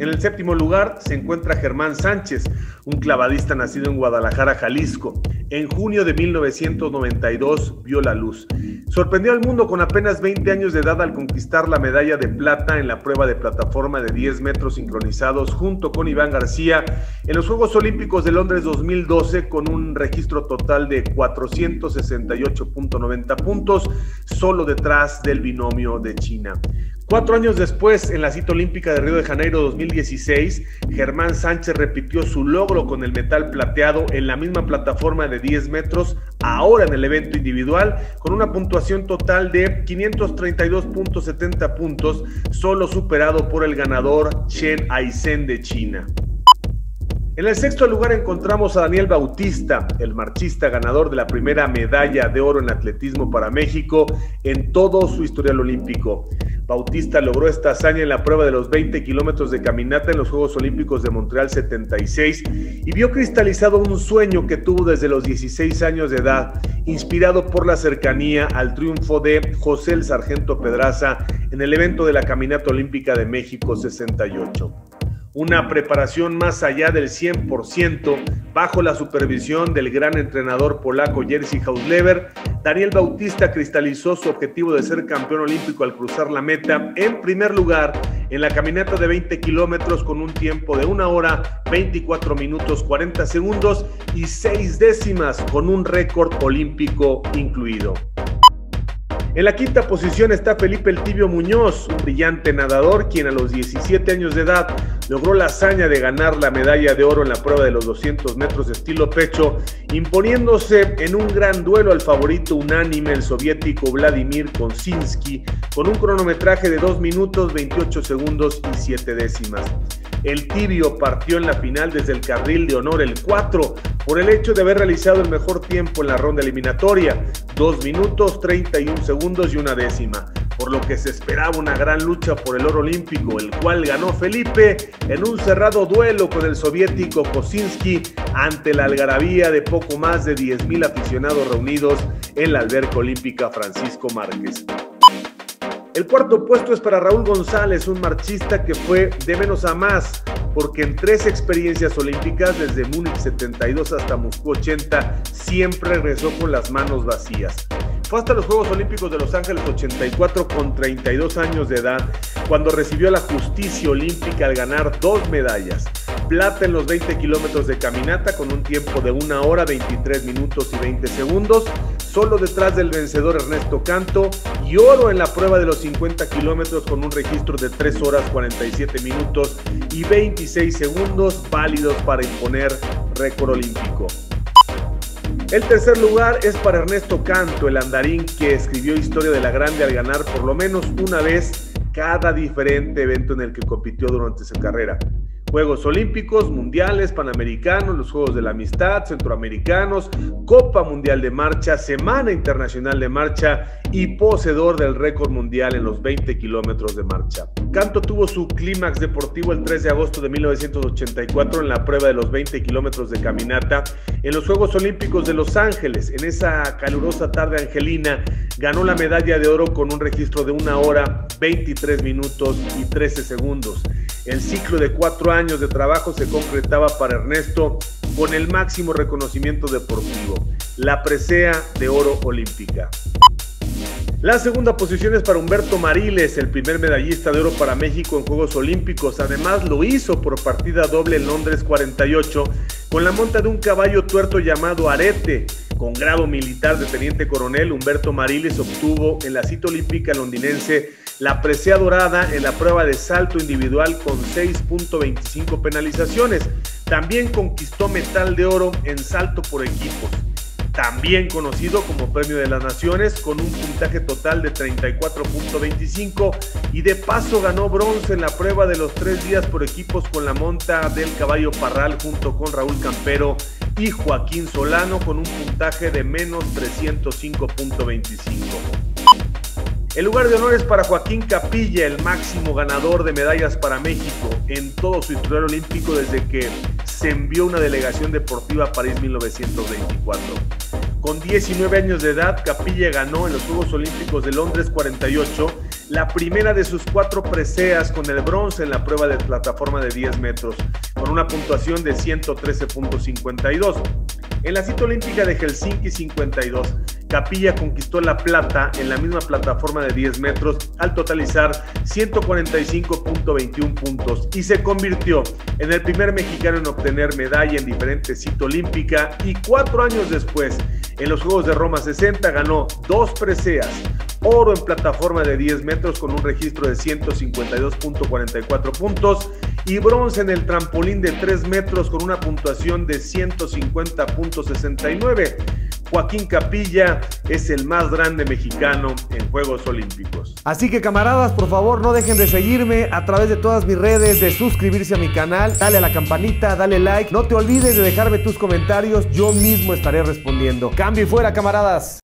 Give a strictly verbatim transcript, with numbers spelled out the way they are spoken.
En el séptimo lugar se encuentra Germán Sánchez, un clavadista nacido en Guadalajara, Jalisco. En junio de mil novecientos noventa y dos vio la luz. Sorprendió al mundo con apenas veinte años de edad al conquistar la medalla de plata en la prueba de plataforma de diez metros sincronizados junto con Iván García en los Juegos Olímpicos de Londres dos mil doce con un registro total de cuatrocientos sesenta y ocho punto noventa puntos, solo detrás del binomio de China. Cuatro años después, en la cita olímpica de Río de Janeiro dos mil dieciséis, Germán Sánchez repitió su logro con el metal plateado en la misma plataforma de diez metros, ahora en el evento individual, con una puntuación total de quinientos treinta y dos punto setenta puntos, solo superado por el ganador Chen Aizhen de China. En el sexto lugar encontramos a Daniel Bautista, el marchista ganador de la primera medalla de oro en atletismo para México en todo su historial olímpico. Bautista logró esta hazaña en la prueba de los veinte kilómetros de caminata en los Juegos Olímpicos de Montreal setenta y seis y vio cristalizado un sueño que tuvo desde los dieciséis años de edad, inspirado por la cercanía al triunfo de José el Sargento Pedraza en el evento de la Caminata Olímpica de México sesenta y ocho. Una preparación más allá del cien por ciento, bajo la supervisión del gran entrenador polaco Jerzy Hausleber, Daniel Bautista cristalizó su objetivo de ser campeón olímpico al cruzar la meta en primer lugar en la caminata de veinte kilómetros con un tiempo de una hora, veinticuatro minutos, cuarenta segundos y seis décimas con un récord olímpico incluido. En la quinta posición está Felipe El Tibio Muñoz, un brillante nadador quien a los diecisiete años de edad logró la hazaña de ganar la medalla de oro en la prueba de los doscientos metros estilo pecho, imponiéndose en un gran duelo al favorito unánime, el soviético Vladimir Kosinski, con un cronometraje de dos minutos, veintiocho segundos y siete décimas. El Tibio partió en la final desde el carril de honor el cuatro por el hecho de haber realizado el mejor tiempo en la ronda eliminatoria, dos minutos, treinta y un segundos y una décima, por lo que se esperaba una gran lucha por el oro olímpico, el cual ganó Felipe en un cerrado duelo con el soviético Kosinski ante la algarabía de poco más de diez mil aficionados reunidos en la alberca olímpica Francisco Márquez. El cuarto puesto es para Raúl González, un marchista que fue de menos a más, porque en tres experiencias olímpicas, desde Múnich setenta y dos hasta Moscú ochenta, siempre regresó con las manos vacías. Fue hasta los Juegos Olímpicos de Los Ángeles ochenta y cuatro con treinta y dos años de edad, cuando recibió la justicia olímpica al ganar dos medallas. Plata en los veinte kilómetros de caminata con un tiempo de una hora, veintitrés minutos y veinte segundos, solo detrás del vencedor Ernesto Canto, y oro en la prueba de los cincuenta kilómetros con un registro de tres horas, cuarenta y siete minutos y veintiséis segundos, válidos para imponer récord olímpico. El tercer lugar es para Ernesto Canto, el andarín que escribió historia de la grande al ganar por lo menos una vez cada diferente evento en el que compitió durante su carrera. Juegos Olímpicos, Mundiales, Panamericanos, los Juegos de la Amistad, Centroamericanos, Copa Mundial de Marcha, Semana Internacional de Marcha y poseedor del récord mundial en los veinte kilómetros de marcha. Canto tuvo su clímax deportivo el tres de agosto de mil novecientos ochenta y cuatro en la prueba de los veinte kilómetros de caminata en los Juegos Olímpicos de Los Ángeles. En esa calurosa tarde angelina ganó la medalla de oro con un registro de una hora, veintitrés minutos y trece segundos. El ciclo de cuatro años de trabajo se concretaba para Ernesto con el máximo reconocimiento deportivo, la presea de oro olímpica. La segunda posición es para Humberto Mariles, el primer medallista de oro para México en Juegos Olímpicos. Además lo hizo por partida doble en Londres cuarenta y ocho con la monta de un caballo tuerto llamado Arete. Con grado militar de teniente coronel, Humberto Mariles obtuvo en la cita olímpica londinense la presea dorada en la prueba de salto individual con seis punto veinticinco penalizaciones. También conquistó metal de oro en salto por equipos, también conocido como Premio de las Naciones, con un puntaje total de treinta y cuatro punto veinticinco, y de paso ganó bronce en la prueba de los tres días por equipos con la monta del caballo Parral junto con Raúl Campero y Joaquín Solano con un puntaje de menos trescientos cinco punto veinticinco. El lugar de honor es para Joaquín Capilla, el máximo ganador de medallas para México en todo su historial olímpico desde que se envió una delegación deportiva a París mil novecientos veinticuatro. Con diecinueve años de edad, Capilla ganó en los Juegos Olímpicos de Londres cuarenta y ocho la primera de sus cuatro preseas con el bronce en la prueba de plataforma de diez metros, con una puntuación de ciento trece punto cincuenta y dos. En la cita olímpica de Helsinki cincuenta y dos, Capilla conquistó la plata en la misma plataforma de diez metros al totalizar ciento cuarenta y cinco punto veintiuno puntos y se convirtió en el primer mexicano en obtener medalla en diferentes cita olímpica, y cuatro años después, en los Juegos de Roma sesenta, ganó dos preseas, oro en plataforma de diez metros con un registro de ciento cincuenta y dos punto cuarenta y cuatro puntos y bronce en el trampolín de tres metros con una puntuación de ciento cincuenta punto sesenta y nueve. Joaquín Capilla es el más grande mexicano en Juegos Olímpicos. Así que, camaradas, por favor, no dejen de seguirme a través de todas mis redes, de suscribirse a mi canal, dale a la campanita, dale like, no te olvides de dejarme tus comentarios, yo mismo estaré respondiendo. Cambio y fuera, camaradas.